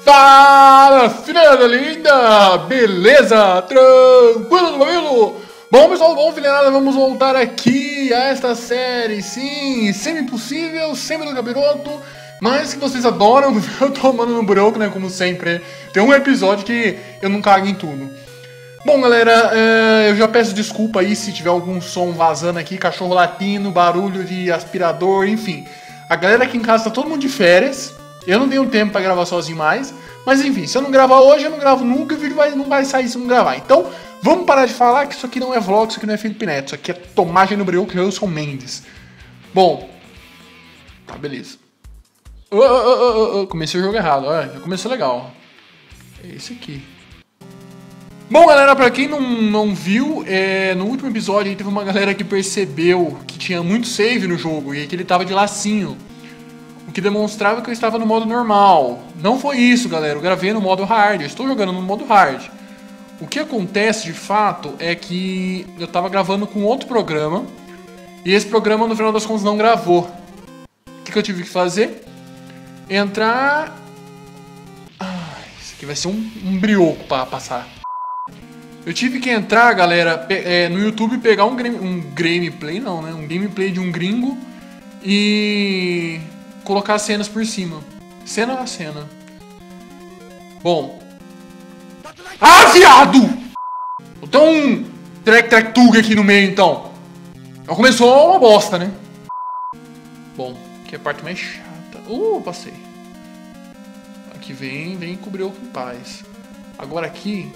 Fala, filhada linda! Beleza? Tranquilo, mamilo? Bom, pessoal, bom, filhada, vamos voltar aqui a esta série, sim, semi-impossível, sempre do capiroto, mas que vocês adoram, eu tomando no broco, né, como sempre. Tem um episódio que eu não cago em tudo. Bom, galera, eu já peço desculpa aí se tiver algum som vazando aqui, cachorro latindo, barulho de aspirador, enfim. A galera aqui em casa tá todo mundo de férias. Eu não tenho tempo pra gravar sozinho mais. Mas enfim, se eu não gravar hoje, eu não gravo nunca. O vídeo não vai sair se eu não gravar. Então, vamos parar de falar que isso aqui não é vlog, isso aqui não é Felipe Neto. Isso aqui é Tomagem no Brioco, eu sou Mendes. Bom, tá, beleza. Comecei o jogo errado, olha, já começou legal. É esse aqui. Bom, galera, pra quem não viu, no último episódio teve uma galera que percebeu que tinha muito save no jogo e que ele tava de lacinho. O que demonstrava que eu estava no modo normal. Não foi isso, galera. Eu gravei no modo hard. Eu estou jogando no modo hard. O que acontece, de fato, é que eu estava gravando com outro programa. E esse programa, no final das contas, não gravou. O que eu tive que fazer? Entrar... isso aqui vai ser um brioco para passar. Eu tive que entrar, galera, no YouTube e pegar um gameplay, não, né? Um gameplay de um gringo. E... colocar as cenas por cima. Cena a cena. Bom. Ah, viado! Tem um trek-trek-tug aqui no meio, então. Já começou uma bosta, né? Bom, aqui é a parte mais chata. Passei. Aqui vem cobriu com paz. Agora aqui...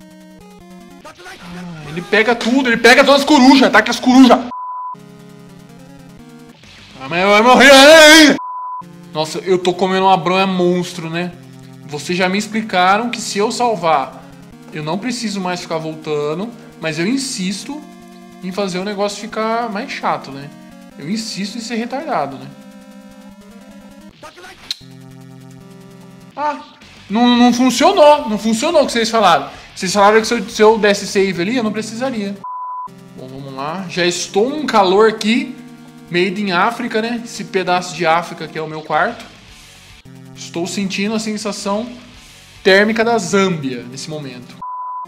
ele pega tudo, ele pega todas as corujas. Ataca as corujas. Vai morrer aí! Nossa, eu tô comendo uma bronha monstro, né? Vocês já me explicaram que se eu salvar, eu não preciso mais ficar voltando, mas eu insisto em fazer o negócio ficar mais chato, né? Eu insisto em ser retardado, né? Ah, não funcionou. Não funcionou o que vocês falaram. Vocês falaram que se eu desse save ali, eu não precisaria. Bom, vamos lá. Já estou num calor aqui. Made in África, né? Esse pedaço de África que é o meu quarto. Estou sentindo a sensação térmica da Zâmbia nesse momento.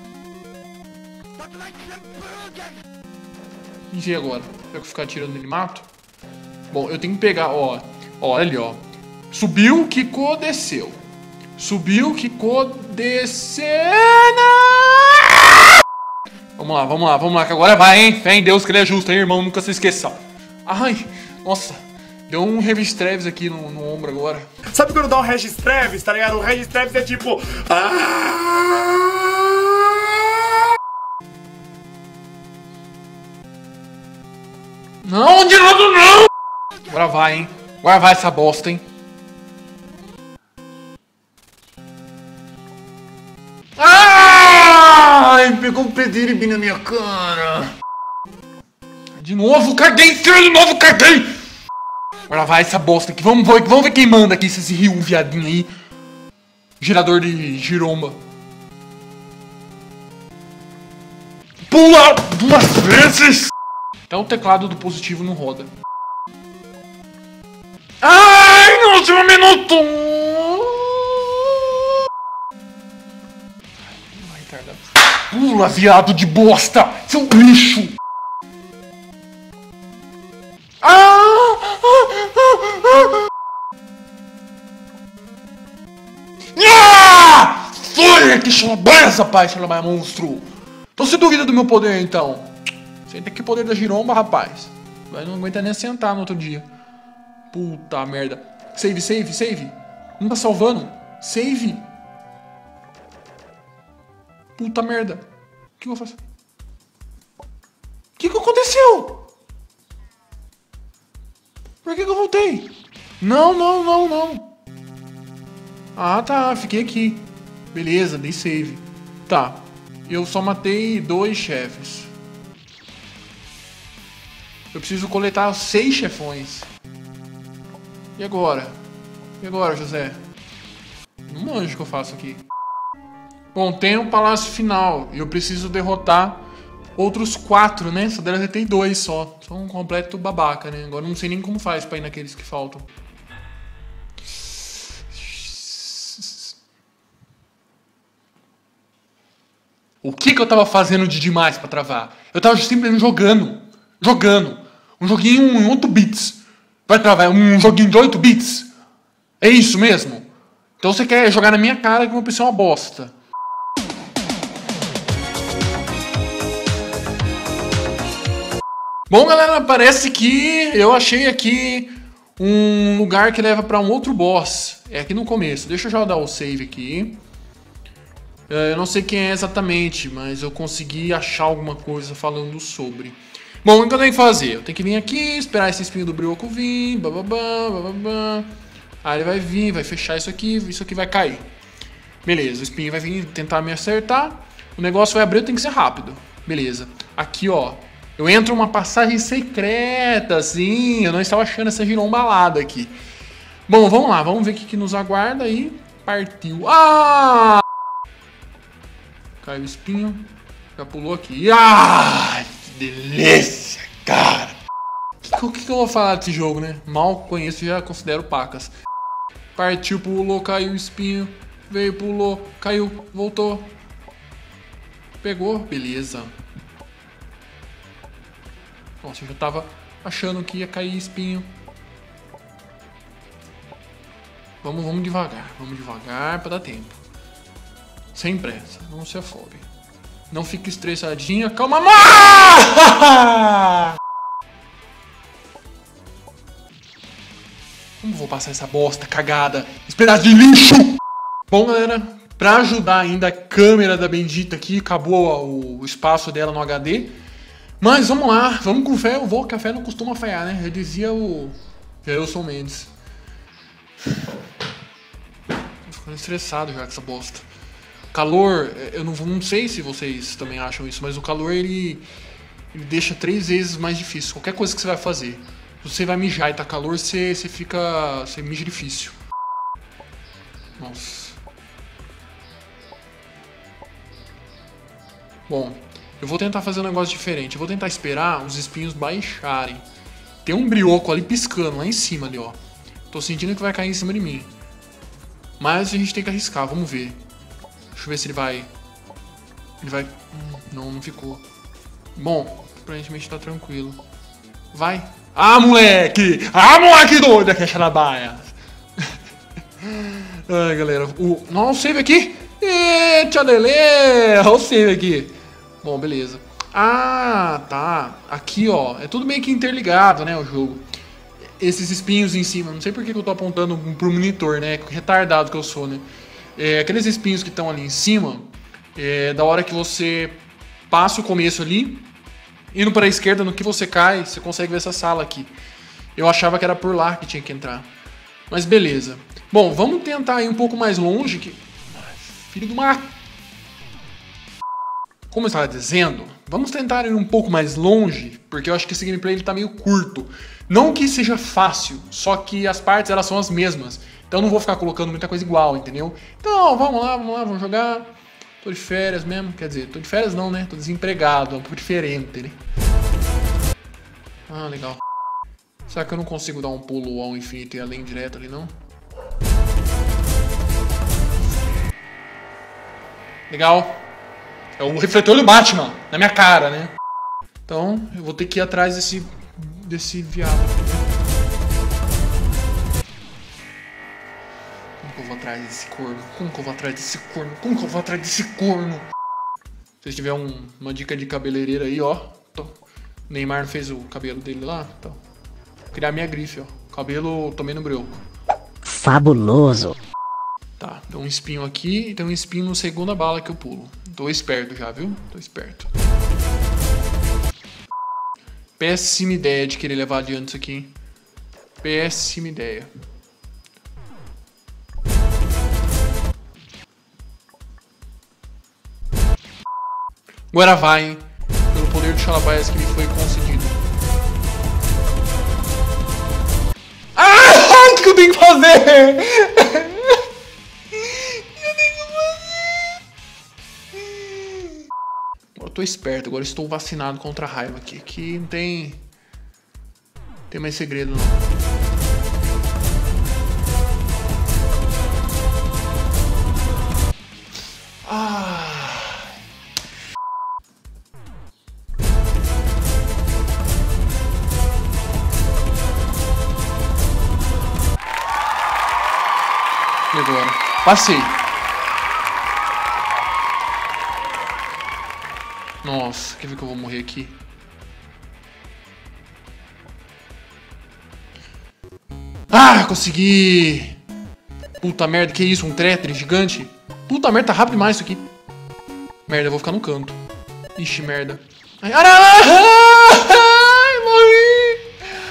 E agora? Será que eu ficar atirando nele mato? Bom, eu tenho que pegar, ó. Olha ali, ó. Subiu, quicou, desceu. Subiu, quicou, desceu. Vamos lá, que agora vai, hein? Fé em Deus que ele é justo, hein, irmão? Nunca se esqueça. Ai, nossa, deu um Regis Treves aqui no ombro agora. Sabe quando dá um Regis Treves, tá ligado? O Regis Treves é tipo... Não, de novo não! Agora vai, hein? Agora vai essa bosta, hein? Ai, pegou um pediribi na minha cara. De novo, caguei! De novo, caguei! Agora vai essa bosta aqui. Vamos ver quem manda aqui, esse rio, viadinho aí. Gerador de giromba. Pula 2 vezes! Até o teclado do positivo não roda. Ai, no último minuto! Pula, viado de bosta! Seu lixo! Foi! Que xalabaias, rapaz! Xalabaias monstro! Então se duvida do meu poder, então. Senta aqui o poder da giromba, rapaz. Vai não aguenta nem sentar no outro dia. Puta merda. Save. Não tá salvando. Save. Puta merda. O que eu vou fazer? O que aconteceu? Por que eu voltei? Não. Ah, tá. Fiquei aqui. Beleza, dei save. Tá. Eu só matei 2 chefes. Eu preciso coletar 6 chefões. E agora? José? Não manjo o que eu faço aqui. Bom, tem um palácio final. E eu preciso derrotar outros 4, né? Só deve ter 2 só. Sou um completo babaca, né? Agora não sei nem como faz pra ir naqueles que faltam. O que eu tava fazendo de demais pra travar? Eu tava simplesmente jogando. Um joguinho em 8 bits. Vai travar um joguinho de 8 bits? É isso mesmo? Então você quer jogar na minha cara que meu PC é uma bosta. Bom, galera, parece que eu achei aqui um lugar que leva pra um outro boss. É aqui no começo. Deixa eu já dar o save aqui. Eu não sei quem é exatamente, mas eu consegui achar alguma coisa falando sobre. Bom, o que eu tenho que fazer? Eu tenho que vir aqui, esperar esse espinho do brioco vir, bababá. Aí ele vai vir, vai fechar isso aqui vai cair. Beleza, o espinho vai vir tentar me acertar. O negócio vai abrir, eu tenho que ser rápido. Beleza. Aqui, ó. Eu entro uma passagem secreta, assim. Eu não estava achando essa girombalada aqui. Bom, vamos lá. Vamos ver o que nos aguarda aí. Partiu. Ah! Caiu o espinho. Já pulou aqui. Ah! Que delícia, cara! O que eu vou falar desse jogo, né? Mal conheço e já considero pacas. Partiu, pulou, caiu o espinho. Veio, pulou, caiu, voltou. Pegou, beleza. Nossa, eu já tava achando que ia cair espinho. Vamos devagar pra dar tempo. Sem pressa, não se afobe. Não fique estressadinha, calma. Como vou passar essa bosta cagada? Esse pedaço de lixo! Bom, galera, pra ajudar ainda a câmera da bendita aqui, acabou o espaço dela no HD. Mas vamos lá, vamos com fé. Eu vou, que a fé não costuma falhar, né? Já dizia o Gelson Mendes. Tô ficando estressado já com essa bosta. O calor, eu não sei se vocês também acham isso, mas o calor ele deixa 3 vezes mais difícil. Qualquer coisa que você vai fazer. Se você vai mijar e tá calor, você mija difícil. Nossa. Bom, eu vou tentar fazer um negócio diferente. Eu vou tentar esperar os espinhos baixarem. Tem um brioco ali piscando lá em cima ali, ó. Tô sentindo que vai cair em cima de mim. Mas a gente tem que arriscar, vamos ver. Deixa eu ver se ele vai... Ele vai... não ficou. Bom, aparentemente tá tranquilo. Vai. Ah, moleque! Ah, moleque doido aqui, xalabaia! Ai, galera. Não, o save aqui! Eita, lele! Olha o save aqui. Bom, beleza. Ah, tá. Aqui, ó. É tudo meio que interligado, né, o jogo. Esses espinhos em cima. Não sei por que eu tô apontando pro monitor, né? Retardado que eu sou, né? Aqueles espinhos que estão ali em cima, da hora que você passa o começo ali, indo para a esquerda, no que você cai, você consegue ver essa sala aqui. Eu achava que era por lá que tinha que entrar. Mas beleza. Bom, vamos tentar ir um pouco mais longe. Filho de uma... Como eu estava dizendo, vamos tentar ir um pouco mais longe, porque eu acho que esse gameplay ele tá meio curto. Não que seja fácil, só que as partes elas são as mesmas. Então eu não vou ficar colocando muita coisa igual, entendeu? Então vamos lá, vamos jogar. Tô de férias mesmo, quer dizer, tô de férias não, né? Tô desempregado, é um pouco diferente, né? Ah, legal. Será que eu não consigo dar um pulo ao infinito e além direto ali, não? Legal. É o refletor do Batman, na minha cara, né? Então, eu vou ter que ir atrás desse viado. Como que eu vou atrás desse corno? Como que eu vou atrás desse corno? Como que eu vou atrás desse corno? Se vocês tiverem uma dica de cabeleireira aí, ó. O Neymar não fez o cabelo dele lá? Então, vou criar minha grife, ó. Cabelo tomei no brioco. Fabuloso. Tá, tem um espinho aqui e tem um espinho no segunda bala que eu pulo. Tô esperto já, viu? Tô esperto. Péssima ideia de querer levar adiante isso aqui, hein? Péssima ideia. Agora vai, hein? Pelo poder de Xalabaias que me foi concedido. Ah! O que eu tenho que fazer? Eu tô esperto, agora estou vacinado contra a raiva aqui. Aqui não tem mais segredo não. agora. Passei. Nossa, quer ver que eu vou morrer aqui? Ah, consegui! Puta merda, que isso? Um Tetris gigante? Puta merda, tá rápido demais isso aqui. Merda, eu vou ficar no canto. Ixi, merda. Ai, ai, morri!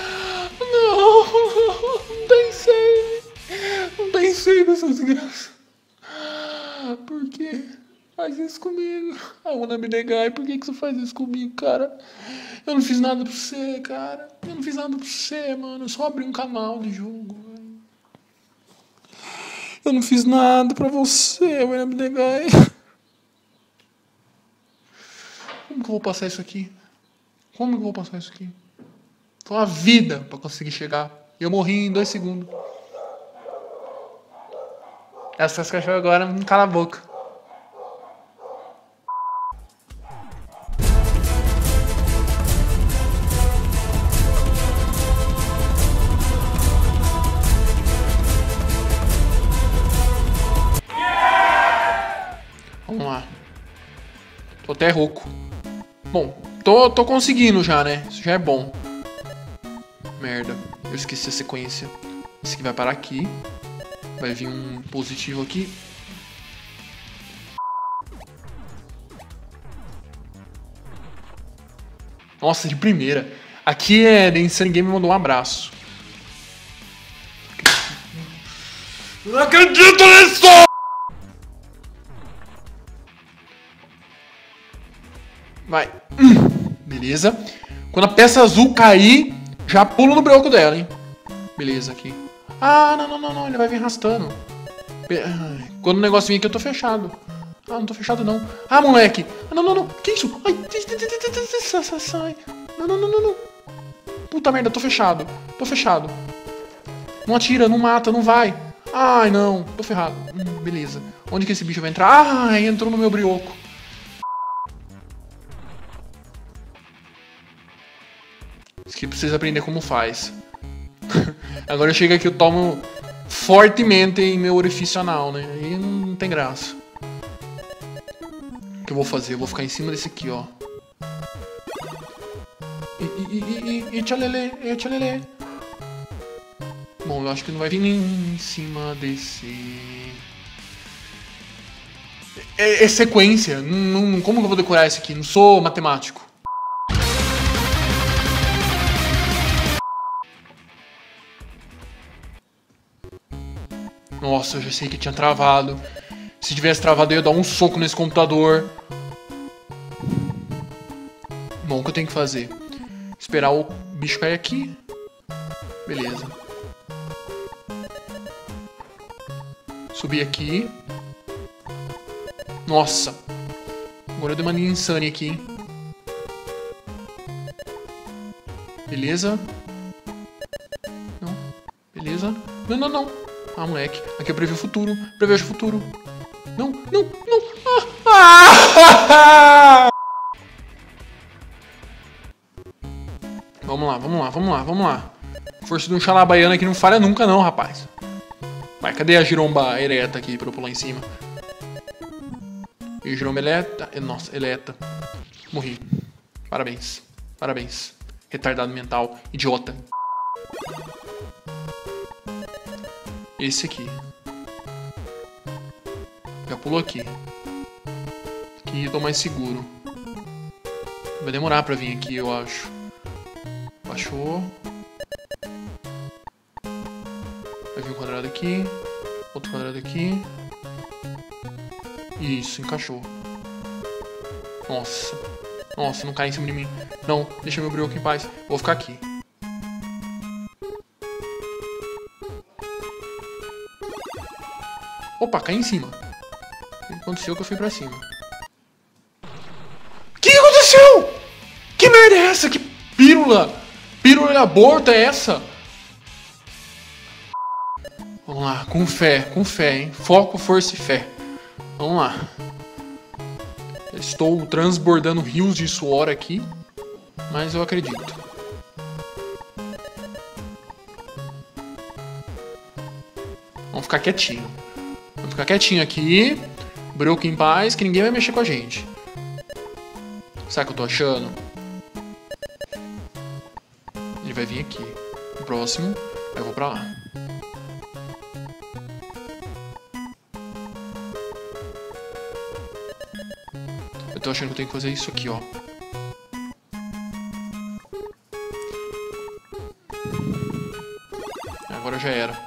Não tem save. Não tem save essa desgraça. Por quê? Faz isso comigo. I wanna be the guy. Por que você faz isso comigo, cara? Eu não fiz nada pra você, cara. Eu não fiz nada pra você, mano. Eu só abri um canal de jogo, velho. Eu não fiz nada pra você, I wanna be the guy. Como que eu vou passar isso aqui? Como que eu vou passar isso aqui? Foi uma vida pra conseguir chegar. E eu morri em 2 segundos. Essas cachorras agora não cala a boca. Vamos lá. Tô até rouco. Bom, tô conseguindo já, né? Isso já é bom. Merda, eu esqueci a sequência. Esse aqui vai parar aqui. Vai vir um positivo aqui. Nossa, de primeira. Aqui é The Insane Game, me mandou um abraço. Não acredito nisso! Vai. Beleza. Quando a peça azul cair, já pulo no broco dela, hein? Beleza, aqui. Ah, não. Ele vai vir arrastando. Quando o negócio vir aqui, eu tô fechado. Ah, não tô fechado, não. Ah, moleque. Não. Que isso? Ai, sai. Não. Puta merda, tô fechado. Não atira, não mata, não vai. Ai, não. Tô ferrado. Beleza. Onde que esse bicho vai entrar? Ai, entrou no meu brioco. Isso aqui precisa aprender como faz. Agora eu chego aqui, eu tomo fortemente em meu orifício anal, né? Aí não tem graça. O que eu vou fazer? Eu vou ficar em cima desse aqui, ó. E tchalelê. Bom, eu acho que não vai vir nem em cima desse... É sequência. Como que eu vou decorar isso aqui? Não sou matemático. Nossa, eu já sei que tinha travado. Se tivesse travado, eu ia dar um soco nesse computador. Bom, o que eu tenho que fazer? Esperar o bicho cair aqui. Beleza. Subir aqui. Nossa. Agora eu dei uma linha insane aqui, hein? Beleza. Não. Beleza. Não. Ah, moleque. Aqui eu prevejo o futuro. Prevejo o futuro. Não. Vamos lá. Força de um xalabaiano aqui não falha nunca não, rapaz. Vai, cadê a giromba ereta aqui pra eu pular em cima? E giromba eleta. Nossa, eleta. Morri. Parabéns. Retardado mental. Idiota. Esse aqui. Já pulou aqui. Aqui eu tô mais seguro. Vai demorar pra vir aqui, eu acho. Baixou. Vai vir um quadrado aqui. Outro quadrado aqui. Isso, encaixou. Nossa, não cai em cima de mim. Não, deixa meu brioco em paz. Vou ficar aqui. Opa, cai em cima. O que aconteceu que eu fui pra cima? O que aconteceu? Que merda é essa? Que pílula? Pílula de aborto é essa? Vamos lá, com fé, hein? Foco, força e fé. Vamos lá. Estou transbordando rios de suor aqui, mas eu acredito. Vamos ficar quietinho. ficar quietinho aqui. Broco em paz, que ninguém vai mexer com a gente. Sabe o que eu tô achando? Ele vai vir aqui. O próximo, eu vou pra lá. Eu tô achando que eu tenho que fazer isso aqui, ó. Agora já era.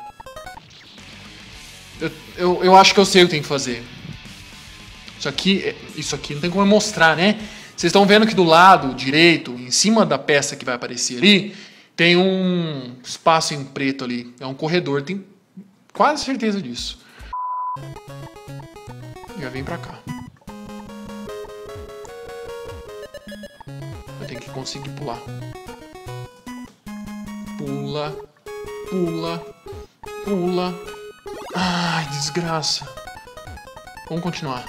Eu acho que eu sei o que tem que fazer. Isso aqui não tem como eu mostrar, né? Vocês estão vendo que do lado direito, em cima da peça que vai aparecer ali, tem um espaço em preto ali. É um corredor, tem quase certeza disso. Já vem pra cá. Eu tenho que conseguir pular. Pula, pula, pula. Ai, desgraça. Vamos continuar.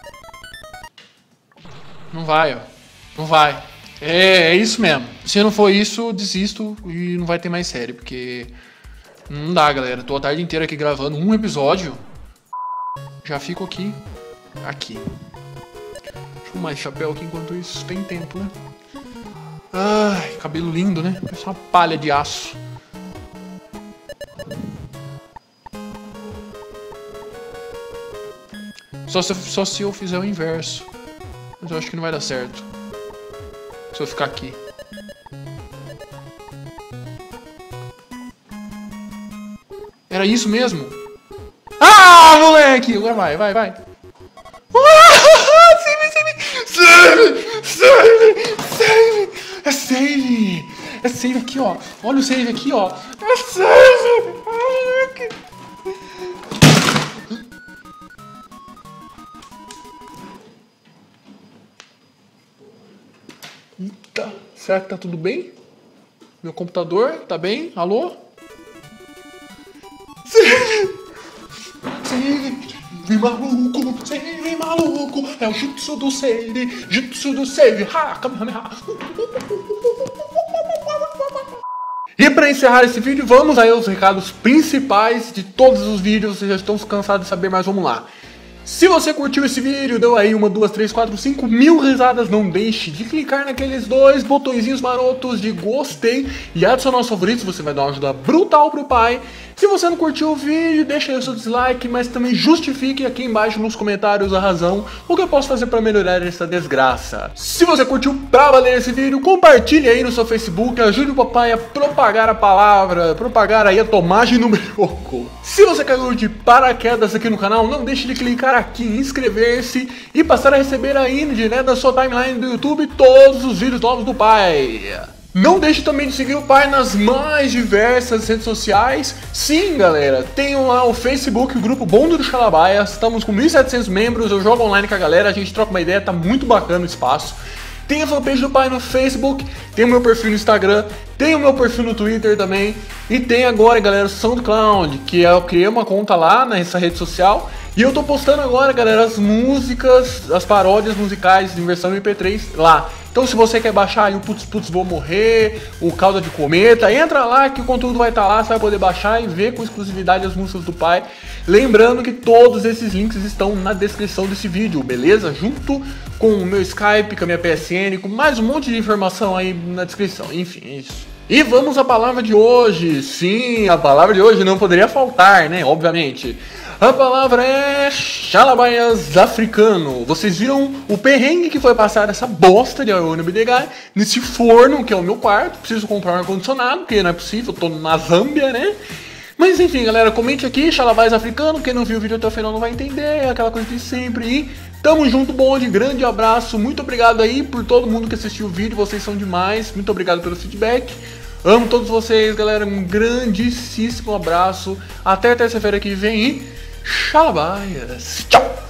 Não vai, ó. Não vai. É isso mesmo. Se não for isso, eu desisto e não vai ter mais série, porque não dá, galera. Tô a tarde inteira aqui gravando um episódio. Já fico aqui. Aqui. Deixa eu arrumar esse chapéu aqui enquanto isso. Tem tempo, né? Ai, cabelo lindo, né? Parece uma palha de aço. Só se eu fizer o inverso. Mas eu acho que não vai dar certo. Se eu ficar aqui. Era isso mesmo? Ah, moleque! Agora vai. Save! É save! É save aqui, ó. Olha o save aqui, ó. É save! Eita, será que tá tudo bem? Meu computador, tá bem? Alô? Save, maluco, é o jutsu do save, ha, kamehameha. E para encerrar esse vídeo, vamos aí aos recados principais de todos os vídeos. Vocês já estão cansados de saber, mas vamos lá. Se você curtiu esse vídeo, deu aí 1, 2, 3, 4, 5 mil risadas, não deixe de clicar naqueles 2 botõezinhos marotos de gostei e adicionar aos favoritos, você vai dar uma ajuda brutal pro pai. Se você não curtiu o vídeo, deixa aí o seu dislike, mas também justifique aqui embaixo nos comentários a razão, o que eu posso fazer para melhorar essa desgraça. Se você curtiu pra valer esse vídeo, compartilhe aí no seu Facebook, ajude o papai a propagar a palavra, propagar aí a tomagem no brioco. Se você caiu de paraquedas aqui no canal, não deixe de clicar aqui em inscrever-se e passar a receber aí direto da sua timeline do YouTube todos os vídeos novos do pai. Não deixe também de seguir o pai nas mais diversas redes sociais. Sim, galera, tem lá o Facebook, o grupo Bonde do Xalabaia. Estamos com 1.700 membros, eu jogo online com a galera, a gente troca uma ideia, tá muito bacana o espaço. Tem a fanpage do pai no Facebook, tem o meu perfil no Instagram, tem o meu perfil no Twitter também. E tem agora, galera, o SoundCloud, que eu criei uma conta lá nessa rede social. E eu tô postando agora, galera, as músicas, as paródias musicais em versão MP3 lá. Então se você quer baixar aí o Putz Vou Morrer, o Cauda de Cometa, entra lá que o conteúdo vai estar lá, você vai poder baixar e ver com exclusividade as músicas do pai. Lembrando que todos esses links estão na descrição desse vídeo, beleza? Junto com o meu Skype, com a minha PSN, com mais um monte de informação aí na descrição, enfim, é isso. E vamos à palavra de hoje. Sim, a palavra de hoje não poderia faltar, né? Obviamente. A palavra é Xalabaias africano. Vocês viram o perrengue que foi passar essa bosta de Iona Bidegai nesse forno, que é o meu quarto. Preciso comprar um ar-condicionado, porque não é possível, eu tô na Zâmbia, né? Mas enfim, galera, comente aqui, Xalabaias africano. Quem não viu o vídeo até o final não vai entender, é aquela coisa de sempre. E tamo junto, bonde, grande abraço. Muito obrigado aí por todo mundo que assistiu o vídeo, vocês são demais. Muito obrigado pelo feedback. Amo todos vocês, galera. Um grandíssimo abraço. Até terça-feira que vem e Xalabaias. Tchau!